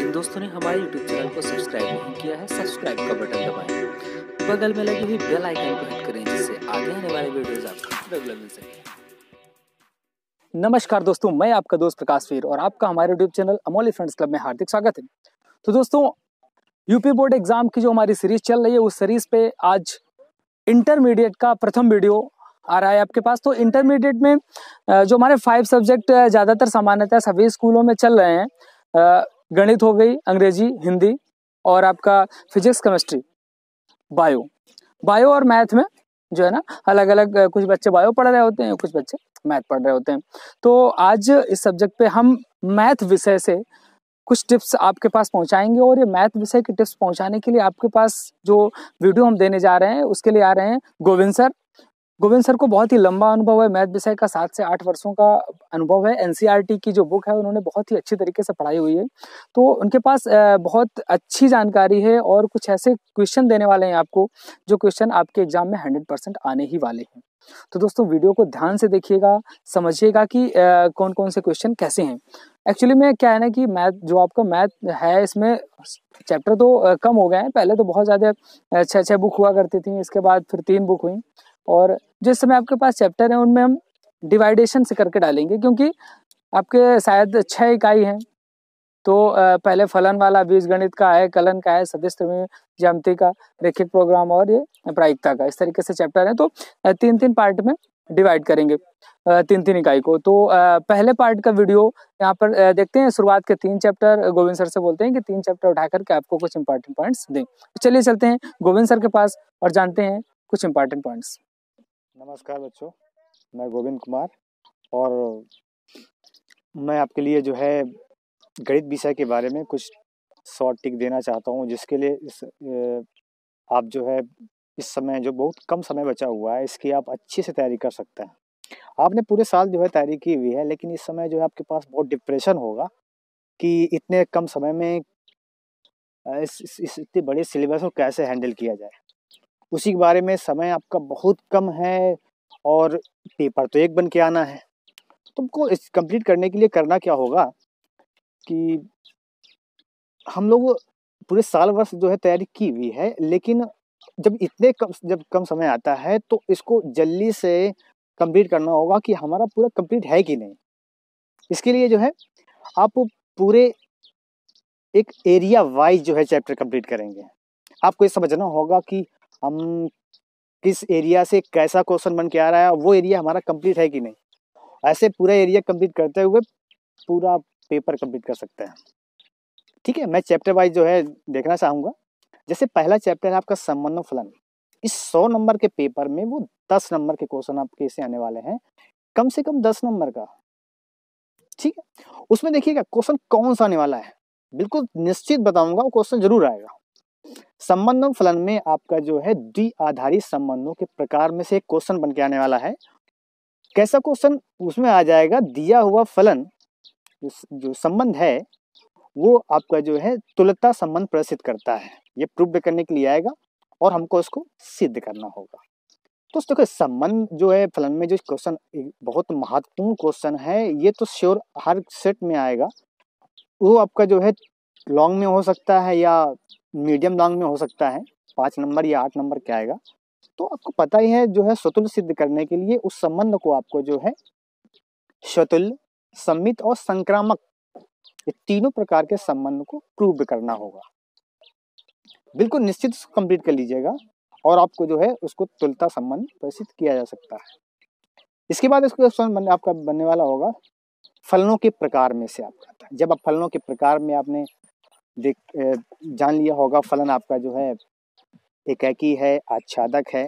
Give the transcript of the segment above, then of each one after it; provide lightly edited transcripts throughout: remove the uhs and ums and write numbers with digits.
जिन दोस्तों ने हमारे YouTube चैनल को सब्सक्राइब नहीं किया है, सब्सक्राइब का बटन दबाएं। बगल में लगी हुई बेल आइकन को हिट करें, जिससे आगे आने वाले वीडियोस आपको रेगुलर मिल सके। नमस्कार दोस्तों, मैं आपका दोस्त प्रकाश वीर और आपका हमारे YouTube channel Amoli friends club में हार्दिक स्वागत है। तो दोस्तों, यूपी बोर्ड एग्जाम की जो हमारी सीरीज चल रही है, उस सीरीज पे आज इंटरमीडिएट का प्रथम वीडियो आ रहा है आपके पास। तो इंटरमीडिएट में जो हमारे 5 सब्जेक्ट ज़्यादातर सामान्यतः सभी स्कूलों में चल रहे हैं, गणित हो गई, अंग्रेजी, हिंदी और आपका फिजिक्स, केमिस्ट्री, बायो और मैथ में जो है ना अलग अलग कुछ बच्चे बायो पढ़ रहे होते हैं, कुछ बच्चे मैथ पढ़ रहे होते हैं। तो आज इस सब्जेक्ट पे हम मैथ विषय से कुछ टिप्स आपके पास पहुंचाएंगे और ये मैथ विषय की टिप्स पहुंचाने के लिए आपके पास जो वीडियो हम देने जा रहे हैं उसके लिए आ रहे हैं गोविंद सर। गोविंद सर को बहुत ही लंबा अनुभव है मैथ विषय का, 7 से 8 वर्षों का अनुभव है। एनसीईआरटी की जो बुक है उन्होंने बहुत ही अच्छी तरीके से पढ़ाई हुई है, तो उनके पास बहुत अच्छी जानकारी है और कुछ ऐसे क्वेश्चन देने वाले हैं आपको जो क्वेश्चन आपके एग्जाम में 100% आने ही वाले हैं। तो दोस्तों, वीडियो को ध्यान से देखिएगा, समझिएगा कि कौन कौन से क्वेश्चन कैसे हैं। एक्चुअली में क्या है ना कि मैथ जो आपका मैथ है, इसमें चैप्टर तो कम हो गए हैं। पहले तो बहुत ज़्यादा 6 बुक हुआ करती थी, इसके बाद फिर 3 बुक हुई और जिस समय आपके पास चैप्टर है उनमें हम डिवाइडेशन से करके डालेंगे, क्योंकि आपके शायद 6 इकाई हैं। तो पहले फलन वाला, बीजगणित का है, कलन का है, सदिश त्रिकोणीय ज्यामिति का, रैखिक प्रोग्राम और ये प्रायिकता का, इस तरीके से चैप्टर है। तो 3-3 पार्ट में डिवाइड करेंगे 3-3 इकाई को। तो पहले पार्ट का वीडियो यहाँ पर देखते हैं। शुरुआत के 3 चैप्टर गोविंद सर से बोलते हैं कि 3 चैप्टर उठा करके आपको कुछ इंपॉर्टेंट पॉइंट्स दें। तो चलिए चलते हैं गोविंद सर के पास और जानते हैं कुछ इंपॉर्टेंट पॉइंट्स। नमस्कार बच्चों, मैं गोविंद कुमार और मैं आपके लिए जो है गणित विषय के बारे में कुछ शॉर्ट टिक देना चाहता हूं, जिसके लिए आप जो है इस समय जो बहुत कम समय बचा हुआ है, इसकी आप अच्छे से तैयारी कर सकते हैं। आपने पूरे साल जो है तैयारी की हुई है, लेकिन इस समय जो है आपके पास बहुत डिप्रेशन होगा कि इतने कम समय में इस इतने बड़े सिलेबस को कैसे हैंडल किया जाए। उसी के बारे में समय आपका बहुत कम है और पेपर तो एक बन के आना है। तुमको इस कंप्लीट करने के लिए करना क्या होगा कि हम लोग पूरे साल वर्ष जो है तैयारी की हुई है, लेकिन जब कम समय आता है तो इसको जल्दी से कंप्लीट करना होगा कि हमारा पूरा कंप्लीट है कि नहीं। इसके लिए जो है आप पूरे एक एरिया वाइज जो है चैप्टर कंप्लीट करेंगे। आपको ये समझना होगा कि हम किस एरिया से कैसा क्वेश्चन बन के आ रहा है, वो एरिया हमारा कंप्लीट है कि नहीं। ऐसे पूरा एरिया कंप्लीट करते हुए पूरा पेपर कंप्लीट कर सकते हैं। ठीक है, मैं चैप्टर वाइज जो है देखना चाहूँगा। जैसे पहला चैप्टर है आपका संबंध और फलन। इस 100 नंबर के पेपर में वो 10 नंबर के क्वेश्चन आपके इससे आने वाले हैं, कम से कम 10 नंबर का। ठीक है, उसमें देखिएगा क्वेश्चन कौन सा आने वाला है, बिल्कुल निश्चित बताऊंगा, वो क्वेश्चन जरूर आएगा। संबंध और फलन में आपका जो है द्विआधारित संबंधों के प्रकार में से एक क्वेश्चन बन के आने वाला है। कैसा क्वेश्चन उसमें आ जाएगा, दिया हुआ फलन जो संबंध है वो आपका जो है तुल्यता संबंध प्रदर्शित करता है। ये प्रूव करने के लिए आएगा और हमको इसको सिद्ध करना होगा। तो देखो, संबंध जो है फलन में जो क्वेश्चन बहुत महत्वपूर्ण क्वेश्चन है, ये तो श्योर हर सेट में आएगा। वो आपका जो है लॉन्ग में हो सकता है या मीडियम लॉन्ग में हो सकता है, 5 नंबर या 8 नंबर क्या आएगा। तो आपको पता ही है जो है स्वतुल्य सिद्ध करने के लिए उस संबंध को आपको जो है स्वतुल्य, सम्मित और संक्रामक, ये तीनों प्रकार के संबंध को प्रूव करना होगा। बिल्कुल निश्चित कंप्लीट कर लीजिएगा और आपको जो है उसको तुल्यता संबंध प्रदर्शित किया जा सकता है। इसके बाद इसको आपका बनने वाला होगा फलनों के प्रकार में से आपका। जब आप फलनों के प्रकार में आपने जान लिया होगा, फलन आपका जो है एकाकी है, आच्छादक है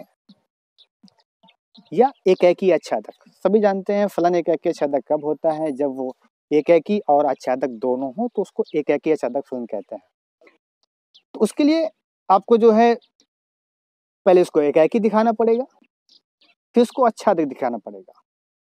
या एकाकी आच्छादक। सभी जानते हैं फलन एकाकी आच्छादक कब होता है, जब वो एकाकी और आच्छादक दोनों हो तो उसको एकाकी आच्छादक फलन कहते हैं। तो उसके लिए आपको जो है पहले उसको एकाकी दिखाना पड़ेगा, फिर उसको आच्छादक दिखाना पड़ेगा,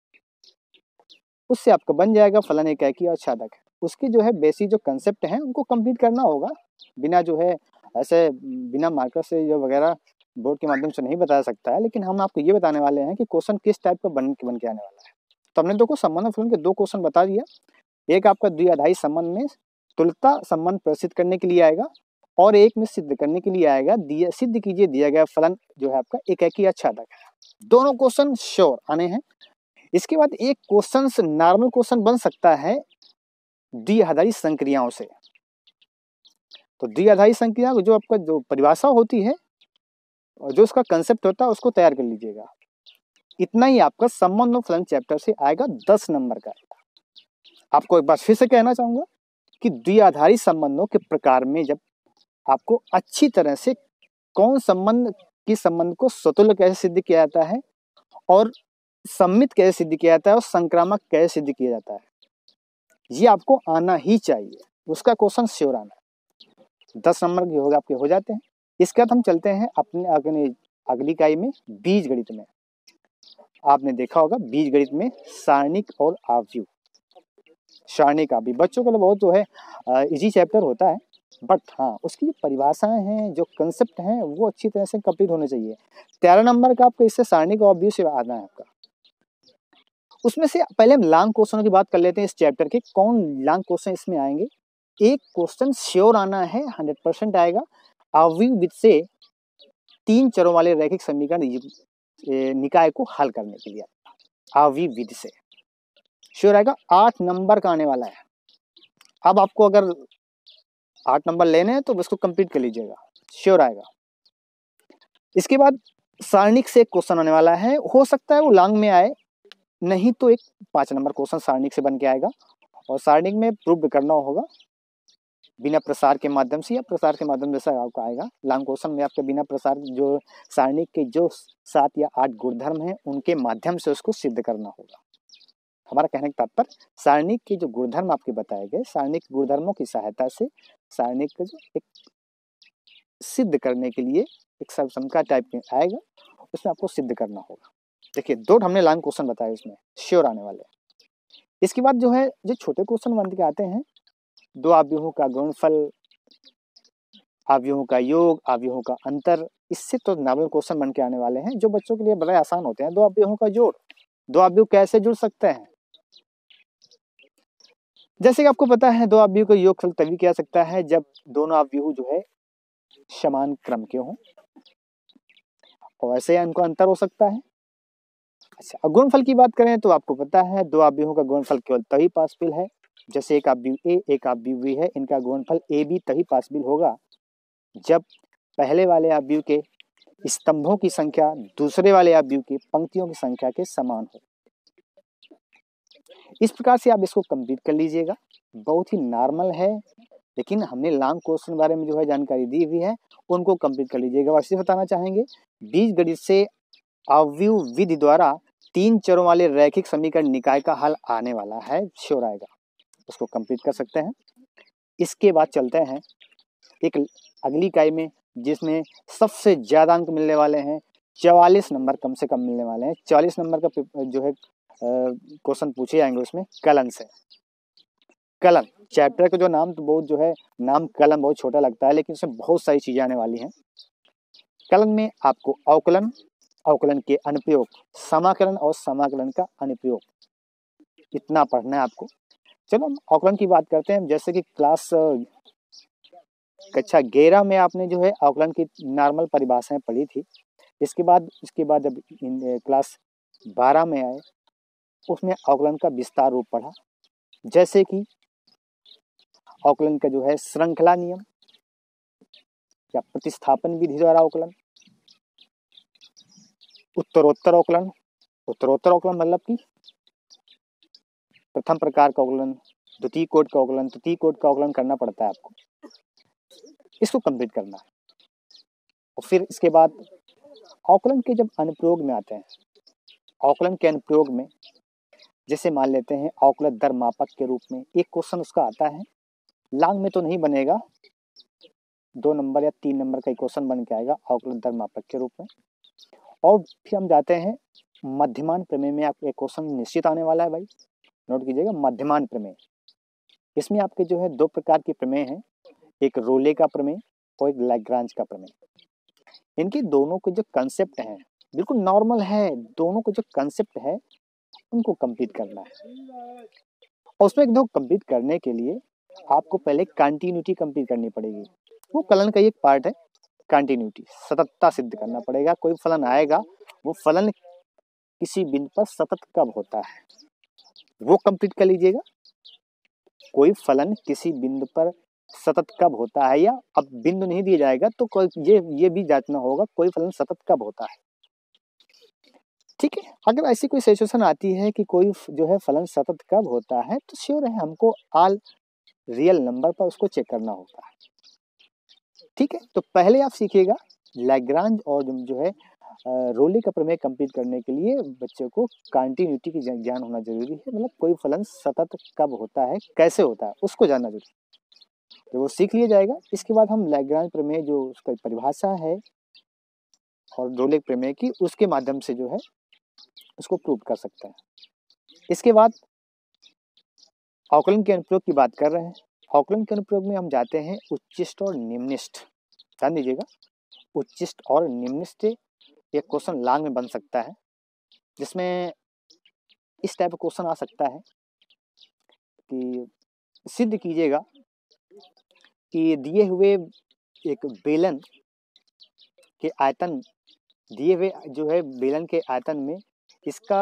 उससे आपका बन जाएगा फलन एकाकी और आच्छादक है। उसके जो है बेसिक जो कंसेप्ट हैं उनको कंप्लीट करना होगा, बिना जो है ऐसे बिना मार्कर से जो वगैरह बोर्ड के माध्यम से नहीं बता सकता है। लेकिन हम आपको ये बताने वाले हैं कि क्वेश्चन किस टाइप का बन के आने वाला है। तो हमने देखो संबंध और फलन के 2 क्वेश्चन बता दिया। एक आपका द्विआधारी संबंध में तुल्यता संबंध प्रदर्शित करने के लिए आएगा और एक में सिद्ध करने के लिए आएगा। सिद्ध कीजिए दिया गया फलन जो है आपका एकाकी या छादक है। दोनों क्वेश्चन श्योर आने हैं। इसके बाद एक क्वेश्चन नॉर्मल क्वेश्चन बन सकता है द्विआधारी संक्रियाओं से। तो द्विआधारी संक्रिया जो आपका जो परिभाषा होती है और जो उसका कंसेप्ट होता है उसको तैयार कर लीजिएगा। इतना ही आपका संबंध और फलन चैप्टर से आएगा 10 नंबर का। आपको एक बार फिर से कहना चाहूंगा कि द्विआधारी संबंधों के प्रकार में जब आपको अच्छी तरह से कौन संबंध को स्वतुल्य कैसे सिद्ध किया जाता है और सम्मित कैसे सिद्ध किया जाता है और संक्रामक कैसे सिद्ध किया जाता है, ये आपको आना ही चाहिए। उसका क्वेश्चन श्योर आना है। 10 नंबर के होगा आपके हो जाते हैं। इसके बाद हम चलते हैं अपने अगली इकाई में बीज गणित में। आपने देखा होगा बीज गणित में सारणिक और आव्यूह। सारणिक आव्यूह बच्चों के लिए बहुत जो है इजी चैप्टर होता है, बट हाँ उसकी जो परिभाषाएं हैं जो कंसेप्ट हैं वो अच्छी तरह से कंप्लीट होने चाहिए। 13 नंबर का आपका इससे सारणिक और आव्यूह से आना है आपका। उसमें से पहले हम लॉन्ग क्वेश्चनों की बात कर लेते हैं इस चैप्टर के। कौन लॉन्ग क्वेश्चन इसमें आएंगे? एक क्वेश्चन श्योर आना है, 100% आएगा। आव्यूह विधि से 3 चरों वाले रैखिक समीकरण निकाय को हल करने के लिए आव्यूह विधि से श्योर आएगा। 8 नंबर का आने वाला है। अब आपको अगर 8 नंबर लेने हैं तो उसको कंप्लीट कर लीजिएगा, श्योर आएगा। इसके बाद सारणिक से एक क्वेश्चन आने वाला है। हो सकता है वो लॉन्ग में आए, नहीं तो एक 5 नंबर क्वेश्चन सारणिक से बन के आएगा और सारणिक में प्रूव करना होगा बिना प्रसार के माध्यम से या प्रसार के माध्यम से आपका आएगा। लॉन्ग क्वेश्चन में आपके बिना प्रसार जो सारणिक के जो 7 या 8 गुणधर्म हैं उनके माध्यम से उसको सिद्ध करना होगा। हमारा कहने का तात्पर्य सारणिक के जो गुणधर्म आपके बताए गए, सारणिक गुणधर्मों की सहायता से सारणिक का जो एक सिद्ध करने के लिए एक सर्वसंख्या टाइप में आएगा, उसमें आपको सिद्ध करना होगा। देखिए 2 हमने लॉन्ग क्वेश्चन बताए उसमें श्योर आने वाले। इसके बाद जो है जो छोटे क्वेश्चन बन के आते हैं, 2 आव्यूहों का गुणनफल, आव्यूहों का योग, आव्यूहों का अंतर, इससे तो नॉर्मल क्वेश्चन बन के आने वाले हैं जो बच्चों के लिए बड़े आसान होते हैं। 2 आव्यूहों का जोड़, 2 आव्यूह कैसे जुड़ सकते हैं? जैसे कि आपको पता है 2 आव्यूह का योगफल तभी किया सकता है जब दोनों आव्यूह जो है समान क्रम के हों, और ऐसे इनको अंतर हो सकता है। अच्छा, गुणनफल की बात करें तो आपको पता है 2 आव्यूहों का गुणनफल केवल तभी पॉसिबल है जैसे एक आव्यूह ए एक आव्यूह बी है, इनका गुणनफल ए बी तभी पॉसिबल होगा जब पहले वाले आव्यूह के स्तंभों की संख्या दूसरे वाले आव्यूह की पंक्तियों की संख्या के समान हो। इस प्रकार से आप इसको कंप्लीट कर लीजिएगा। बहुत ही नॉर्मल है, लेकिन हमने लॉन्ग क्वेश्चन बारे में जो है जानकारी दी हुई है, उनको कंप्लीट कर लीजिएगा। वैसे बताना चाहेंगे बीज गणित से आव्यूह विधि द्वारा 3 चरों वाले रैखिक समीकरण निकाय का हल आने वाला है, श्योर आएगा, उसको कंप्लीट कर सकते हैं। इसके बाद चलते हैं एक अगली इकाई में जिसमें सबसे ज्यादा अंक मिलने वाले हैं, 44 नंबर कम से कम मिलने वाले हैं। 44 नंबर का जो है क्वेश्चन पूछे जाएंगे उसमें कलन से। कलन चैप्टर का जो नाम तो बहुत जो है नाम कलन बहुत छोटा लगता है, लेकिन उसमें बहुत सारी चीजें आने वाली हैं। कलन में आपको अवकलन, अवकलन के अनुप्रयोग, समाकलन और समाकलन का अनुप्रयोग, इतना पढ़ना है आपको। चलो हम अवकलन की बात करते हैं। जैसे कि क्लास कक्षा 11 में आपने जो है अवकलन की नॉर्मल परिभाषाएं पढ़ी थी। इसके बाद जब क्लास 12 में आए उसमें अवकलन का विस्तार रूप पढ़ा, जैसे कि अवकलन का जो है श्रृंखला नियम या प्रतिस्थापन विधि द्वारा अवकलन, उत्तरोत्तर अवकलन। उत्तरोत्तर अवकलन मतलब कि प्रथम प्रकार का अवकलन, द्वितीय कोटि का अवकलन, तृतीय कोटि का अवकलन करना पड़ता है आपको, इसको कंप्लीट करना है। और फिर इसके बाद अवकलन के जब अनुप्रयोग में आते हैं, अवकलन के अनुप्रयोग में जैसे मान लेते हैं अवकलज दर मापक के रूप में एक क्वेश्चन उसका आता है। लॉन्ग में तो नहीं बनेगा, 2 नंबर या 3 नंबर का क्वेश्चन बन के आएगा अवकलज दर मापक के रूप में। और फिर हम जाते हैं मध्यमान प्रमेय में। आपको एक क्वेश्चन निश्चित आने वाला है भाई, नोट कीजिएगा, मध्यमान प्रमेय। इसमें आपके जो है 2 प्रकार के प्रमेय हैं, एक रोले का प्रमेय और एक लैग्रांज का प्रमेय। इनके दोनों के जो कंसेप्ट हैं बिल्कुल नॉर्मल है, दोनों के जो कंसेप्ट है उनको कंप्लीट करना है। और उसमें एक दो कंप्लीट करने के लिए आपको पहले कंटिन्यूटी कंप्लीट करनी पड़ेगी। वो फलन का एक पार्ट है कंटिन्यूटी, सततता सिद्ध करना पड़ेगा। कोई फलन आएगा, वो फलन किसी बिंदु पर सतत कब होता है वो कंप्लीट कर लीजिएगा। कोई फलन किसी बिंदु पर सतत कब होता है, या अब बिंदु नहीं दिया जाएगा तो कोई ये भी जांचना होगा कोई फलन सतत कब होता है। ठीक है, अगर ऐसी कोई सिचुएशन आती है कि कोई जो है फलन सतत कब होता है, तो श्योर है हमको ऑल रियल नंबर पर उसको चेक करना होता है। ठीक है, तो पहले आप सीखिएगा लैग्रांज और जो है रोले का प्रमेय कंप्लीट करने के लिए बच्चे को कंटिन्यूटी की ज्ञान होना जरूरी है। मतलब कोई फलन सतत कब होता है, कैसे होता है, उसको जानना जरूरी है। तो वो सीख लिया जाएगा। इसके बाद हम लैग्रांज प्रमेय जो उसका परिभाषा है और रोले प्रमेय की, उसके माध्यम से जो है उसको प्रूव कर सकते हैं। इसके बाद अवकलन के अनुप्रयोग की बात कर रहे हैं। अवकलन के अनुप्रयोग में हम जाते हैं उच्चिष्ट और निम्निष्ठ। ध्यान दीजिएगा, उच्चिष्ट और निम्निष्ठ एक क्वेश्चन लॉन्ग में बन सकता है, जिसमें इस टाइप का क्वेश्चन आ सकता है कि सिद्ध कीजिएगा कि दिए हुए एक बेलन के आयतन, दिए हुए जो है बेलन के आयतन में इसका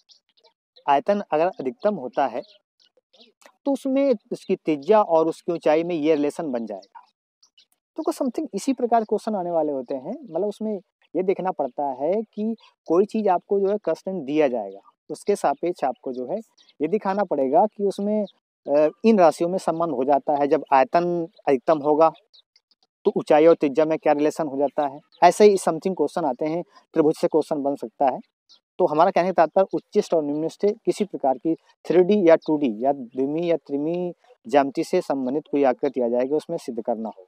आयतन अगर अधिकतम होता है तो उसमें उसकी त्रिज्या और उसकी ऊंचाई में ये रिलेशन बन जाएगा। तो कुछ समथिंग इसी प्रकार क्वेश्चन आने वाले होते हैं। मतलब उसमें ये देखना पड़ता है कि कोई चीज आपको जो है कंस्टेंट दिया जाएगा, उसके सापेक्ष आपको जो है ये दिखाना पड़ेगा कि उसमें इन राशियों में संबंध हो जाता है। जब आयतन अधिकतम होगा तो ऊंचाई और त्रिज्या में क्या रिलेशन हो जाता है। ऐसे ही समथिंग क्वेश्चन आते हैं, त्रिभुज से क्वेश्चन बन सकता है। तो हमारा कहने का तात्पर्य उच्चिष्ट और निम्निष्ठ किसी प्रकार की 3D या 2D या द्विमीय या त्रिमीय ज्यामिति से संबंधित कोई आकृति आ जाएगी, उसमें सिद्ध करना होगा।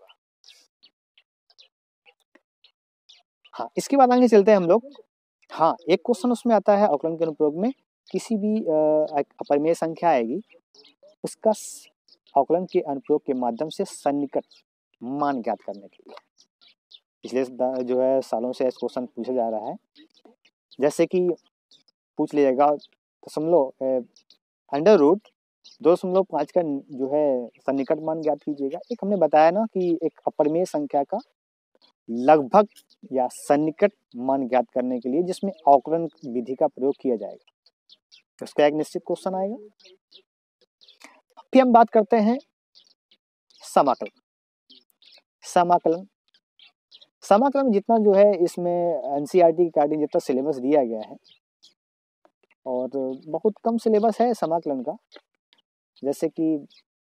हाँ, इसके बाद आगे चलते हैं हम लोग। हाँ, एक क्वेश्चन उसमें आता है अवकलन के अनुप्रयोग में, किसी भी अपरिमेय संख्या आएगी, उसका अवकलन के अनुप्रयोग के माध्यम से सन्निकट मान ज्ञात करने के लिए। पिछले जो है सालों से इस क्वेश्चन पूछा जा रहा है। जैसे कि पूछ लीजिएगा अंडर रूट 2.5 का जो है सन्निकट मान ज्ञात कीजिएगा। एक हमने बताया ना कि एक अपरिमेय संख्या का लगभग या सन्निकट मान ज्ञात करने के लिए जिसमें अवकलन विधि का प्रयोग किया जाएगा, उसका एक निश्चित क्वेश्चन आएगा। फिर हम बात करते हैं समाकलन। समाकलन समाकलन जितना जो है इसमें एनसीईआरटी के अकॉर्डिंग जितना सिलेबस दिया गया है, और बहुत कम सिलेबस है समाकलन का। जैसे कि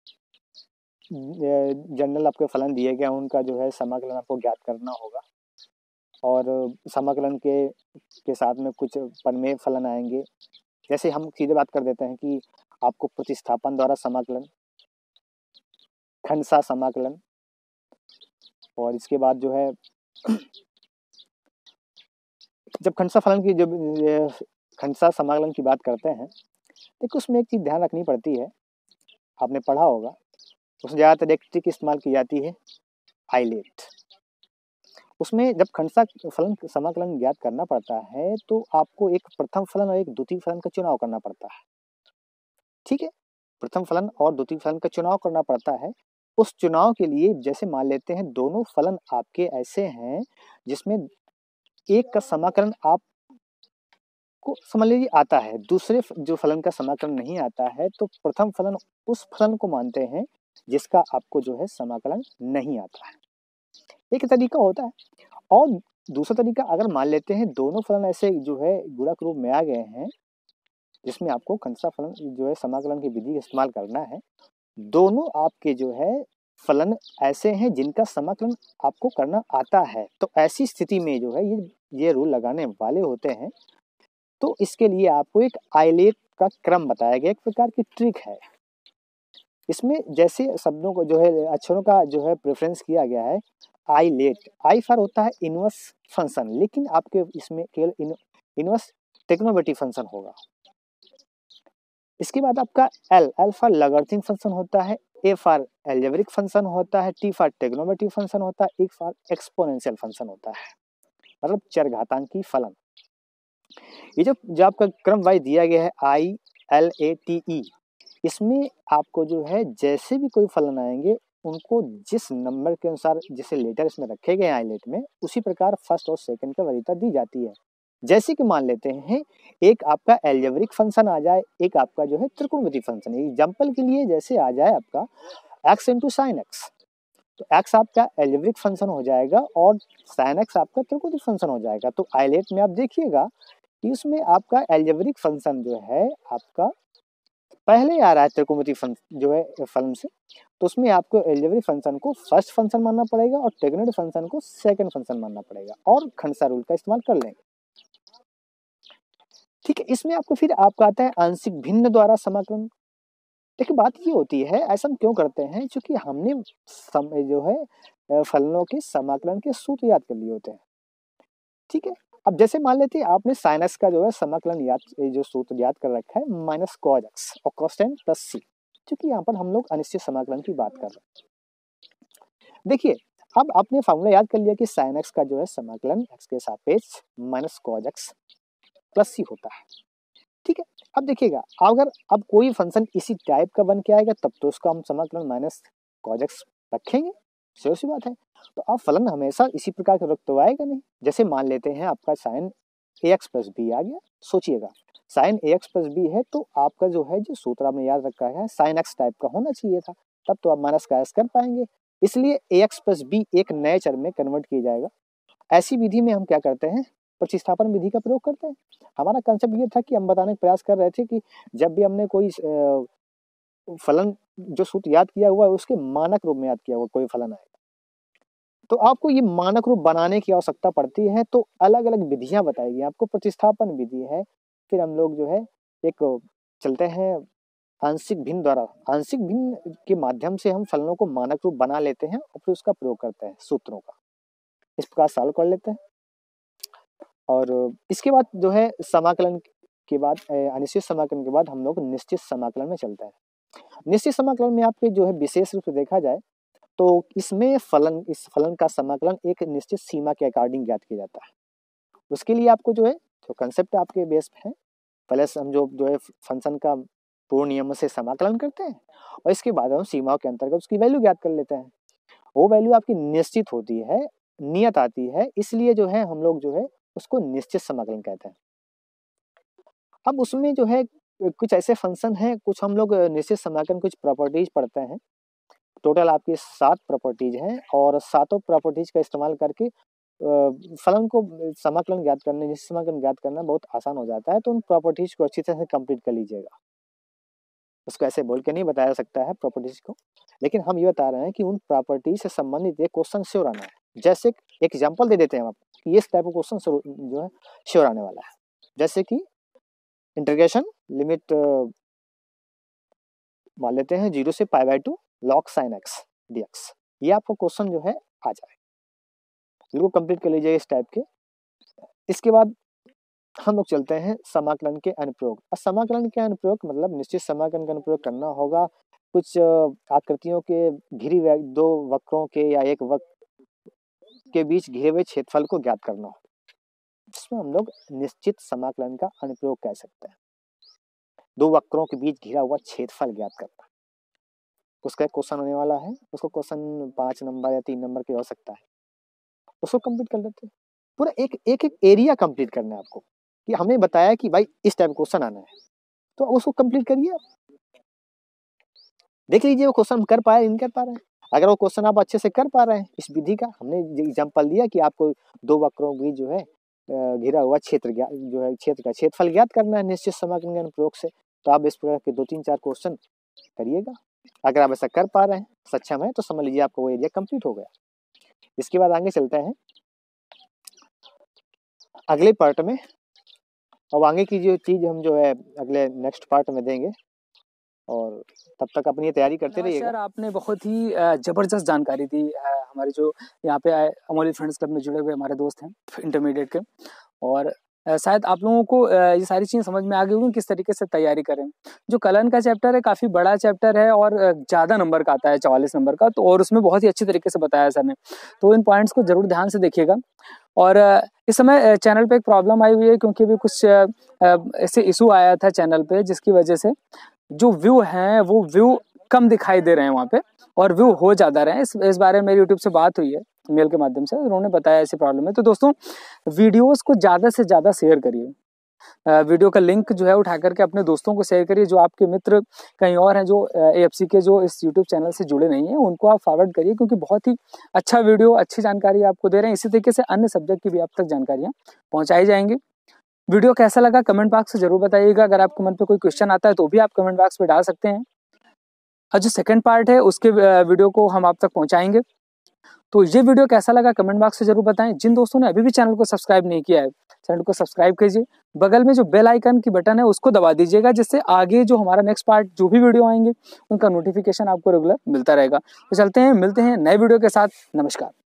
जनरल आपके फलन दिए गए, उनका जो है समाकलन आपको ज्ञात करना होगा, और समाकलन के साथ में कुछ परिमेय फलन आएंगे। जैसे हम सीधे बात कर देते हैं कि आपको प्रतिस्थापन द्वारा समाकलन, खंडसा समाकलन, और इसके बाद जो है जब खंडसा फलन की जब खंडसा समाकलन की बात करते हैं, देखो उसमें एक चीज ध्यान रखनी पड़ती है, आपने पढ़ा होगा, उसमें ज़्यादातर एक ट्रिक इस्तेमाल की जाती है आइलेट। उसमें जब खंडसा फलन समाकलन ज्ञात करना पड़ता है तो आपको एक प्रथम फलन और एक द्वितीय फलन का चुनाव करना पड़ता है। ठीक है, प्रथम फलन और द्वितीय फलन का चुनाव करना पड़ता है। उस चुनाव के लिए जैसे मान लेते हैं दोनों फलन आपके ऐसे हैं जिसमें एक का समाकलन आपको समझ लीजिए आता है, दूसरे जो फलन का समाकलन नहीं आता है, तो प्रथम फलन उस फलन को मानते हैं जिसका आपको जो है समाकलन नहीं आता है। एक तरीका होता है। और दूसरा तरीका, अगर मान लेते हैं दोनों फलन ऐसे जो है गुणक रूप में आ गए हैं जिसमें आपको खंडसा फलन जो है समाकलन की विधि इस्तेमाल करना है, दोनों आपके जो है फलन ऐसे हैं जिनका समाकलन आपको करना आता है, तो ऐसी स्थिति में जो है ये रूल लगाने वाले होते हैं। तो इसके लिए आपको एक आइलेट का क्रम बताया गया, एक प्रकार की ट्रिक है। इसमें जैसे शब्दों को जो है अक्षरों का जो है प्रेफरेंस किया गया है, आइलेट, आई फॉर होता है इनवर्स फंक्शन, लेकिन आपके इसमें केवल इनवर्स ट्रिग्नोमेट्रिक फंक्शन होगा। इसके बाद आपका एल फॉर लॉगरिथमिक फंक्शन होता है, ए फॉर अलजेब्रिक फंक्शन होता है, टी फॉर ट्रिग्नोमेट्रिक फंक्शन होता है, ई फॉर एक्सपोनेंशियल फंक्शन होता है, मतलब चरघातांकी फलन। ये जो आपका क्रम वाइज दिया गया है I L A T E, इसमें आपको जो है जैसे भी कोई फलन आएंगे उनको जिस नंबर के अनुसार जैसे लेटर इसमें रखे गए आइलेट में उसी प्रकार फर्स्ट और सेकंड का वरीयता दी जाती है। जैसे कि मान लेते हैं एक आपका एल्जेब्रिक फंक्शन आ जाए, एक आपका जो है त्रिकोणमितीय फंक्शन। एग्जाम्पल के लिए जैसे आ जाए आपका x इंटू साइन एक्स, तो x आपका एल्जेब्रिक फंक्शन हो जाएगा और साइन एक्स आपका त्रिकोणमितीय फंक्शन हो जाएगा। तो आइलेट में आप देखिएगा कि उसमें आपका एल्जेब्रिक फंक्शन जो है आपका पहले आ रहा है त्रिकोणमितीय फंक्शन जो है फलन से, तो उसमें आपको एल्जेब्रिक फंक्शन को फर्स्ट फंक्शन मानना पड़ेगा और त्रिकोणमितीय फंक्शन को सेकंड फंक्शन मानना पड़ेगा और खंडसा रूल का इस्तेमाल कर लेंगे। ठीक है, इसमें आपको फिर आपका आता है आंशिक भिन्न द्वारा समाकलन। देखिए बात ये होती है, ऐसा हम क्यों करते हैं, क्योंकि हमने जो है फलनों के समाकलन के सूत्र याद कर लिए होते हैं। ठीक है, अब जैसे मान लेते हैं आपने साइन एक्स का जो है समाकलन याद, जो सूत्र याद कर रखा है माइनस कॉज एक्स और कोसेन प्लस सी, क्योंकि यहाँ पर हम लोग अनिश्चित समाकलन की बात कर रहे हैं। देखिए अब आपने फॉर्मूला याद कर लिया कि साइन एक्स का जो है समाकलन एक्स के सापेक्ष minus cos x plus c होता है। ठीक है, अब देखिएगा अगर अब कोई फंक्शन इसी टाइप का बन के आएगा तब तो उसका हम समाकलन माइनस कॉज एक्स रखेंगे, सीधी सी बात है। तो अब फलन हमेशा इसी प्रकार का तो आएगा नहीं। जैसे मान लेते हैं आपका sine a x plus b आ गया, सोचिएगा sine a x plus b है तो आपका जो है जो सूत्र आपने याद रखा है साइन एक्स टाइप का होना चाहिए था, तब तो आप माइनस का एस कर पाएंगे। इसलिए ए एक्स प्लस बी एक नए चर में कन्वर्ट किया जाएगा। ऐसी विधि में हम क्या करते हैं, प्रतिस्थापन विधि का प्रयोग करते हैं। हमारा कंसेप्ट ये था कि हम बताने का प्रयास कर रहे थे कि जब भी हमने कोई फलन जो सूत्र याद किया हुआ है उसके मानक रूप में याद किया हुआ कोई फलन आएगा तो आपको ये मानक रूप बनाने की आवश्यकता पड़ती है। तो अलग अलग विधियां बताएगी आपको, प्रतिस्थापन विधि है, फिर हम लोग जो है एक चलते हैं आंशिक भिन्न द्वारा। आंशिक भिन्न के माध्यम से हम फलनों को मानक रूप बना लेते हैं और फिर उसका प्रयोग करते हैं सूत्रों का, इस प्रकार सॉल्व कर लेते हैं। और इसके बाद जो है समाकलन के बाद अनिश्चित समाकलन के बाद हम लोग निश्चित समाकलन में चलते हैं। निश्चित समाकलन में आपके जो है विशेष रूप से देखा जाए तो इसमें इस फलन का समाकलन एक निश्चित सीमा के अकॉर्डिंग ज्ञात किया जाता है। उसके लिए आपको जो है जो कंसेप्ट आपके बेस पे है, पहले हम जो है फंक्शन का पूर्ण नियम से समाकलन करते हैं और इसके बाद हम सीमाओं के अंतर्गत उसकी वैल्यू ज्ञात कर लेते हैं। वो वैल्यू आपकी निश्चित होती है, नियत आती है, इसलिए जो है हम लोग जो है उसको निश्चित समाकलन कहते हैं। अब उसमें जो है कुछ ऐसे फंक्शन हैं, कुछ हम लोग निश्चित समाकलन कुछ प्रॉपर्टीज पढ़ते हैं। टोटल आपकी 7 प्रॉपर्टीज हैं और सातों प्रॉपर्टीज का इस्तेमाल करके फलन को समाकलन ज्ञात करने, निश्चित समाकलन ज्ञात करना बहुत आसान हो जाता है। तो उन प्रॉपर्टीज को अच्छी तरह से कंप्लीट कर लीजिएगा। उसको ऐसे बोल के नहीं बताया जा सकता है प्रॉपर्टीज को, लेकिन हम ये बता रहे हैं कि उन प्रॉपर्टीज से संबंधित एक क्वेश्चन श्योर आना है। जैसे एक एग्जाम्पल दे देते हैं हम आपको, ये टाइप का क्वेश्चन जो है श्योर आने वाला है। जैसे कि इंटीग्रेशन लिमिट मान लेते हैं 0 से π/2 log sin x dx, ये आपको क्वेश्चन जो है आ जाए, बिल्कुल कंप्लीट कर लीजिए इस टाइप के। इसके बाद हम लोग चलते हैं समाकलन के अनुप्रयोग। समाकलन के अनुप्रयोग मतलब निश्चित समाकलन का अनुप्रयोग करना होगा कुछ आकृतियों के घिरी हुए 2 वक्रों के या एक वक्र के बीच घिरे हुए क्षेत्रफल को ज्ञात करना हो, जिसमें हम लोग निश्चित समाकलन का अनुप्रयोग कह सकते हैं। 2 वक्रों के बीच घिरा हुआ क्षेत्रफल ज्ञात करना, उसका क्वेश्चन होने वाला है। उसको क्वेश्चन 5 नंबर या 3 नंबर के हो सकता है, उसको कंप्लीट कर लेते हैं। पूरा एक एरिया कंप्लीट करना है आपको, कि हमने बताया कि भाई इस टाइप क्वेश्चन आना है तो उसको कंप्लीट करिए। देख लीजिए वो क्वेश्चन हम कर पाए नहीं कर पा रहे हैं। अगर वो क्वेश्चन आप अच्छे से कर पा रहे हैं इस विधि का, हमने एग्जाम्पल दिया कि आपको 2 वक्रों के बीच जो है घिरा हुआ क्षेत्र जो है क्षेत्र का क्षेत्रफल ज्ञात करना है निश्चित समाकलन के अनुप्रयोग से, तो आप इस प्रकार के 2-3-4 क्वेश्चन करिएगा। अगर आप ऐसा कर पा रहे हैं, सक्षम है, तो समझ लीजिए आपका वो एरिया कंप्लीट हो गया। इसके बाद आगे चलते हैं अगले पार्ट में, और आगे की जो चीज हम जो है अगले नेक्स्ट पार्ट में देंगे, और तब तक अपनी तैयारी करते रहिएगा। सर आपने बहुत ही जबरदस्त जानकारी दी। हमारे जो यहाँ पे अमोली फ्रेंड्स क्लब में जुड़े हुए हमारे दोस्त हैं इंटरमीडिएट के, और शायद आप लोगों को ये सारी चीज़ें समझ में आ गई होंगी किस तरीके से तैयारी करें। जो कलन का चैप्टर है काफ़ी बड़ा चैप्टर है और ज़्यादा नंबर का आता है, 44 नंबर का, तो और उसमें बहुत ही अच्छी तरीके से बताया सर ने, तो इन पॉइंट्स को जरूर ध्यान से देखिएगा। और इस समय चैनल पे एक प्रॉब्लम आई हुई है, क्योंकि अभी कुछ ऐसे इशू आया था चैनल पे, जिसकी वजह से जो व्यू हैं वो व्यू कम दिखाई दे रहे हैं वहाँ पे और व्यू हो ज़्यादा रहे हैं। इस बारे में मेरी यूट्यूब से बात हुई है मेल के माध्यम से, उन्होंने बताया ऐसी प्रॉब्लम है। तो दोस्तों वीडियोस को ज़्यादा से ज़्यादा शेयर करिए, वीडियो का लिंक जो है उठा करके अपने दोस्तों को शेयर करिए। जो आपके मित्र कहीं और हैं, जो AFC के जो इस यूट्यूब चैनल से जुड़े नहीं हैं, उनको आप फॉरवर्ड करिए, क्योंकि बहुत ही अच्छा वीडियो, अच्छी जानकारी आपको दे रहे हैं। इसी तरीके से अन्य सब्जेक्ट की भी आप तक जानकारियाँ पहुँचाई जाएंगी। वीडियो कैसा लगा कमेंट बॉक्स में जरूर बताइएगा। अगर आपके मन पे कोई क्वेश्चन आता है तो भी आप कमेंट बॉक्स में डाल सकते हैं, और जो सेकंड पार्ट है उसके वीडियो को हम आप तक पहुंचाएंगे। तो ये वीडियो कैसा लगा कमेंट बॉक्स में जरूर बताएं। जिन दोस्तों ने अभी भी चैनल को सब्सक्राइब नहीं किया है, चैनल को सब्सक्राइब कीजिए, बगल में जो बेल आइकन की बटन है उसको दबा दीजिएगा, जिससे आगे जो हमारा नेक्स्ट पार्ट जो भी वीडियो आएंगे उनका नोटिफिकेशन आपको रेगुलर मिलता रहेगा। तो चलते हैं, मिलते हैं नए वीडियो के साथ। नमस्कार।